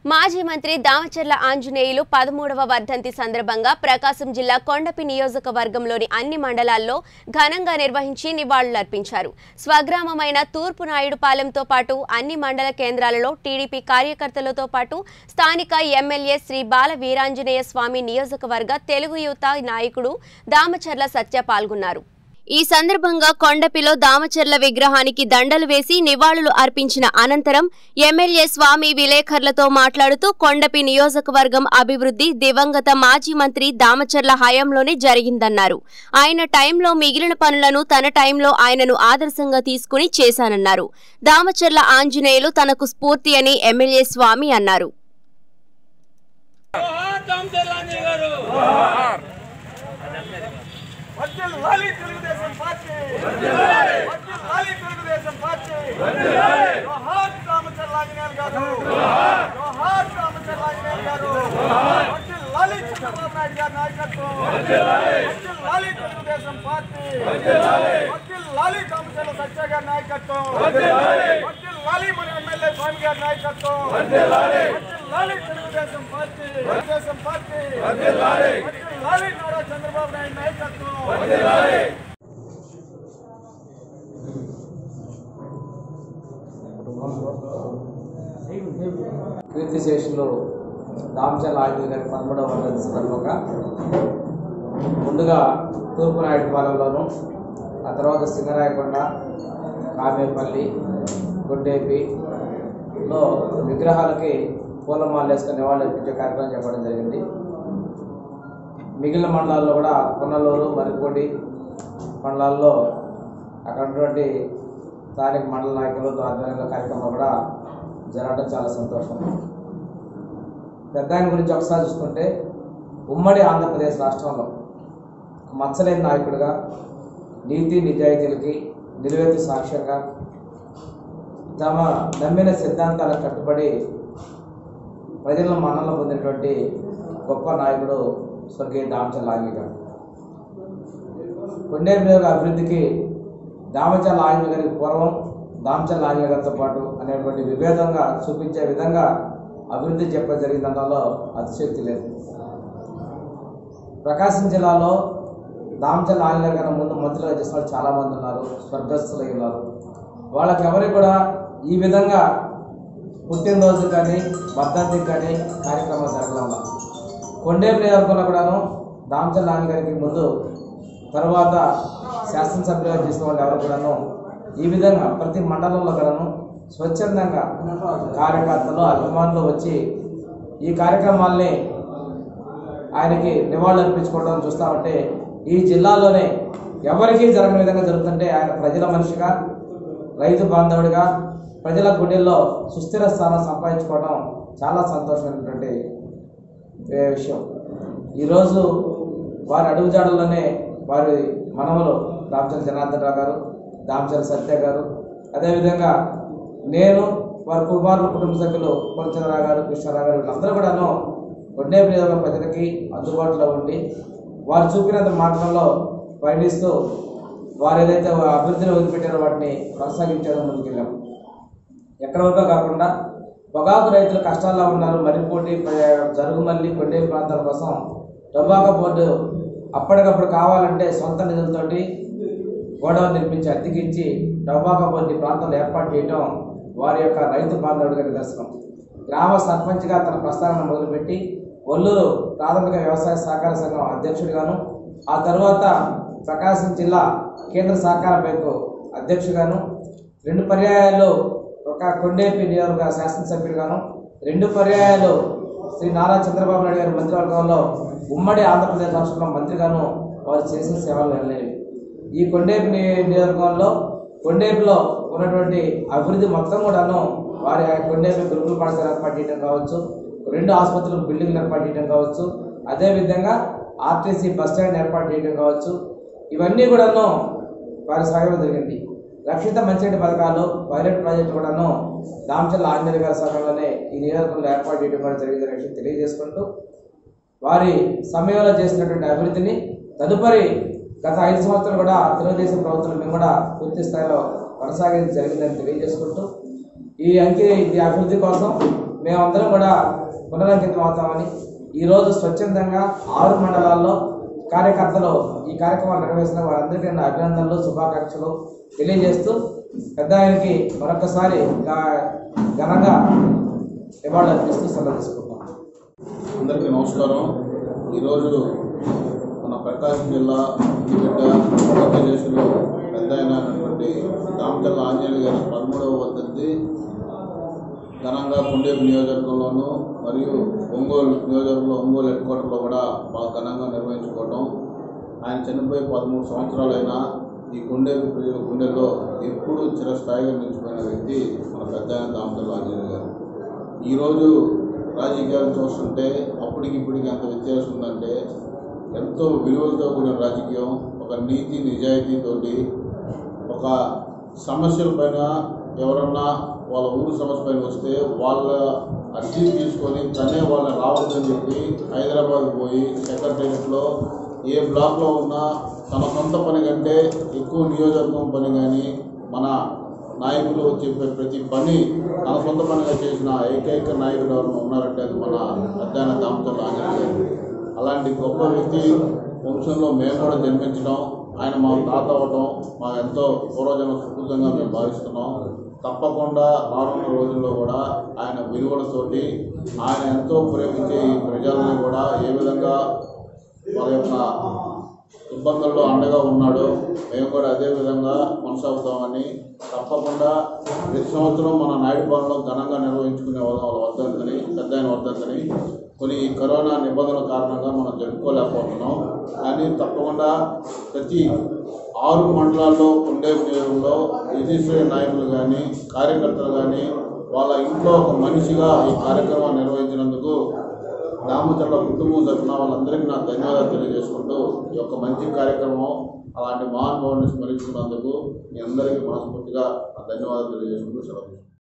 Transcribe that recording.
మాజీ మంత్రి దామచర్ల ఆంజనేయులు 13వ వర్ధంతి సందర్భంగా ప్రకాశం జిల్లా కొండపి నియోజకవర్గంలోని అన్ని మండలాల్లో ఘనంగా నిర్వహించి నివాళులర్పించారు. స్వగ్రామమైన తూర్పు నాయుడుపాలెంతో పాటు అన్ని మండల కేంద్రాలలో టీడీపీ కార్యకర్తలతో పాటు స్థానిక ఎమ్మెల్యే శ్రీ బాల వీరాంజనేయ స్వామి నియోజకవర్గ తెలుగు యువత నాయకుడు దామచర్ల సత్య పాల్గొన్నారు. ఈ సందర్భంగా కొండపిలో దామచర్ల విగ్రహానికి దండలు వేసి నివాళులు అర్పించిన అనంతరం ఎమ్మెల్యే స్వామి విలేకరులతో మాట్లాడుతూ కొండపి నియోజకవర్గం అభివృద్ధి దివంగత మాజీ మంత్రి దామచర్ల హయాంలోనే జరిగిందన్నారు. ఆయన టైంలో మిగిలిన పనులను తన టైంలో ఆయనను ఆదర్శంగా తీసుకుని చేశానన్నారు. దామచర్ల ఆంజనేయులు తనకు స్ఫూర్తి అని ఎమ్మెల్యే స్వామి అన్నారు. కీర్తిశేషులు దామచర్ల ఆంజనేయులు గారి 13వ వర్ధంతి సందర్భంగా ముందుగా తూర్పు నాయుడుపాలెంలోను, ఆ తర్వాత సింగరాయకొండ, కామేపల్లి, గుండేపిలో విగ్రహాలకి పూలమాలలు వేసుకుని నివాళులు అర్పించే కార్యక్రమం చెప్పడం జరిగింది. మిగిలిన మండలాల్లో కూడా కొన్నలూరు, మరికొండి మండలాల్లో అక్కడ ఉన్నటువంటి స్థానిక మండల నాయకులు ఆధ్వర్యంలో కార్యక్రమం కూడా జరగడం చాలా సంతోషం. పెద్ద ఆయన గురించి ఒకసారి చూసుకుంటే ఉమ్మడి ఆంధ్రప్రదేశ్ రాష్ట్రంలో మచ్చలేని నాయకుడిగా, నీతి నిజాయితీలకి నిలువెత్తు సాక్ష్యంగా తమ నమ్మిన సిద్ధాంతాలకు కట్టుబడి ప్రజల మన్ననలు పొందినటువంటి గొప్ప నాయకుడు స్వర్గీయ దామచర్ల ఆంజనేయ గారు. కొండేపి అభివృద్ధికి దామచర్ల ఆంజనేయ గారికి పూర్వం దామచర్ల ఆంజనేయ గారితో పాటు అనేటువంటి విభేదంగా చూపించే విధంగా అభివృద్ధి చెప్పడం జరిగిందనలో అతిశక్తి లేదు. ప్రకాశం జిల్లాలో దామచర్ల ఆంజనేయ గారి ముందు మంత్రులుగా చేసిన వాళ్ళు చాలామంది ఉన్నారు, స్వర్గస్థులై ఉన్నారు. వాళ్ళకి ఎవరికి కూడా ఈ విధంగా పుట్టినరోజు కానీ వర్ధంతికి కానీ కార్యక్రమాలు జరగడం. కొండేపి నియోజకవర్గంలో కూడాను దామచర్ల ఆంజనేయ గారికి ముందు తర్వాత శాసనసభ్యులుగా చేసిన వాళ్ళు ఎవరు కూడాను ఈ విధంగా ప్రతి మండలంలో కూడాను స్వచ్ఛందంగా కార్యకర్తలు అభిమానులు వచ్చి ఈ కార్యక్రమాల్ని ఆయనకి నివాళులు అర్పించుకోవడం చూస్తామంటే ఈ జిల్లాలోనే ఎవరికీ జరగని విధంగా జరుగుతుంటే ఆయన ప్రజల మనిషిగా, రైతు బాంధవుడిగా ప్రజల గుండెల్లో సుస్థిర స్థానం సంపాదించుకోవడం చాలా సంతోషమైనటువంటి విషయం. ఈరోజు వారి అడుగుజాడల్లోనే వారి మనవలు దామచర్ల జనార్దన్ రావు గారు, దామచర్ల సత్య గారు, అదేవిధంగా నేను వారి కుమారుల కుటుంబ సభ్యులు కొలచంద్రరావు గారు, కృష్ణారావు గారు, వీళ్ళందరూ కూడాను కొండేపి నియోజకవర్గ ప్రజలకి అందుబాటులో ఉండి వారు చూపినంత మార్గంలో పయనిస్తూ వారు ఏదైతే అభివృద్ధిని వదిలిపెట్టారో వాటిని కొనసాగించడం ముందుకెళ్ళాం. ఎక్కడ వరకు కాకుండా పొగాకు రైతులు కష్టాల్లో ఉన్నారు, మరిపోటీ జరుగుమల్లి కొండేపి ప్రాంతాల కోసం టొబాకో బోర్డు అప్పటికప్పుడు కావాలంటే సొంత నిధులతోటి గోడౌన్ నిర్మించి అద్దెకించి టొబాకో బోర్డు ప్రాంతంలో ఏర్పాటు చేయడం వారి యొక్క రైతు బాంధవుడిగా నిదర్శనం. గ్రామ సర్పంచ్గా తన ప్రస్థానాన్ని మొదలుపెట్టి ఒల్లూరు ప్రాథమిక వ్యవసాయ సహకార సంఘం అధ్యక్షుడిగాను, ఆ తర్వాత ప్రకాశం జిల్లా కేంద్ర సహకార బ్యాంకు అధ్యక్షుడిగాను, 2 పర్యాయాలు ఒక కొండేపి నియోజకవర్గ శాసనసభ్యుడిగాను, 2 పర్యాయాలు శ్రీ నారా చంద్రబాబు నాయుడు గారి మంత్రివర్గంలో ఉమ్మడి ఆంధ్రప్రదేశ్ రాష్ట్రంలో మంత్రిగాను వారు చేసిన సేవలు వెళ్ళలేవి. ఈ కొండేపి నియోజకవర్గంలో కొండేపిలో ఉన్నటువంటి అభివృద్ధి మొత్తం కూడాను వారి కొండేపి గురుకుల పాఠశాల ఏర్పాటు చేయడం కావచ్చు, 2 ఆసుపత్రులకు బిల్డింగ్లు ఏర్పాటు చేయడం కావచ్చు, అదేవిధంగా ఆర్టీసీ బస్ స్టాండ్ ఏర్పాటు చేయడం కావచ్చు, ఇవన్నీ కూడాను వారి సహాయం జరిగింది. రక్షిత మంచినీటి పథకాలు, పైలట్ ప్రాజెక్టు కూడాను దామచర్ల ఆంజనేయ గారి సహాయంలోనే ఈ నియోజకవర్గంలో ఏర్పాటు చేయడం కూడా జరిగిందనే విషయం తెలియజేసుకుంటూ వారి సమయంలో చేసినటువంటి అభివృద్ధిని తదుపరి గత 5 సంవత్సరాలు కూడా తెలుగుదేశం ప్రభుత్వం మేము కూడా పూర్తి స్థాయిలో కొనసాగించడం జరిగిందని తెలియజేసుకుంటూ ఈ అభివృద్ధి కోసం మేమందరం కూడా పునరంకితం అవుతామని ఈరోజు స్వచ్ఛందంగా 6 మండలాల్లో కార్యకర్తలు ఈ కార్యక్రమాలు నిర్వహిస్తున్న వారందరికీ నా అభినందనలు శుభాకాంక్షలు తెలియజేస్తూ పెద్ద ఆయనకి మరొకసారి ఘనంగా నివాళులు అర్పిస్తూ సెలవు తీసుకుంటాం. అందరికీ నమస్కారం. ఈరోజు మన ప్రకాశం జిల్లా బిడ్డ ఆంధ్రప్రదేశ్లో పెద్ద అయినటువంటి దామచర్ల ఆంజనేయులు గారి 13వ వర్ధంతి ఘనంగా కొండేపు నియోజకవర్గంలోనూ మరియు ఒంగోలు నియోజకవర్గంలో ఒంగోలు హెడ్ క్వార్టర్లో కూడా బాగా ఘనంగా నిర్వహించుకోవటం. ఆయన చనిపోయి 13 సంవత్సరాలైనా ఈ కొండేపు ప్రజల గుండెల్లో ఎప్పుడూ చిరస్థాయిగా నిలిచిపోయిన వ్యక్తి మన పెద్ద ఆయన దామచర్ల ఆంజనేయులు గారు. ఈరోజు రాజకీయాలు చూస్తుంటే అప్పటికి ఇప్పటికి ఎంత వ్యత్యాసం ఉందంటే ఎంతో విలువలతో కూడిన రాజకీయం, ఒక నీతి నిజాయితీతోటి ఒక సమస్యల పైన ఎవరన్నా వాళ్ళ ఊరు సమస్య పైన వస్తే వాళ్ళ అర్జీ తీసుకొని తనే వాళ్ళని రావద్దని చెప్పి హైదరాబాద్ పోయి సెక్రటేరియట్లో ఏ బ్లాక్లో ఉన్నా తన సొంత పని కంటే ఎక్కువ నియోజకవర్గం పని కానీ మన నాయకులు చెప్పే ప్రతి పని తన సొంత పనిగా చేసిన ఏకైక నాయకుడు ఎవరైనా ఉన్నారంటే అది మన పెద్ద దామచర్ల ఆంజనేయులు గారు. అలాంటి గొప్ప వ్యక్తి వంశంలో మేము కూడా జన్మించడం, ఆయన మా తాత అవ్వటం మా ఎంతో పూర్వజన్మ సుకృతంగా మేము భావిస్తున్నాం. తప్పకుండా రానున్న రోజుల్లో కూడా ఆయన విలువలతోటి ఆయన ఎంతో ప్రేమించే ఈ ప్రజల్ని కూడా ఏ విధంగా వాళ్ళ యొక్క ఇబ్బందుల్లో అండగా ఉన్నాడో మేము కూడా అదే విధంగా కొనసాగుతామని తప్పకుండా ప్రతి సంవత్సరం మన నాయుడుపాలెంలో ఘనంగా నిర్వహించుకునే వాళ్ళ వర్ధంతిని పెద్ద ఆయన వర్ధంతిని కొన్ని కరోనా నిబంధనల కారణంగా మనం జరుపుకోలేకపోతున్నాం. కానీ తప్పకుండా ప్రతి 6 మండలాల్లో కొండేపు నియోజకవర్గంలో విశిష్ట నాయకులు కానీ కార్యకర్తలు కానీ వాళ్ళ ఇంట్లో ఒక మనిషిగా ఈ కార్యక్రమాన్ని నిర్వహించినందుకు దామచర్ల కుటుంబం తరఫున వాళ్ళందరికీ నాకు ధన్యవాదాలు తెలియజేసుకుంటూ ఈ యొక్క మంచి కార్యక్రమం అలాంటి మహానుభావుని స్మరించుకున్నందుకు మీ అందరికీ మనస్ఫూర్తిగా ధన్యవాదాలు తెలియజేసుకుంటూ సెలవు.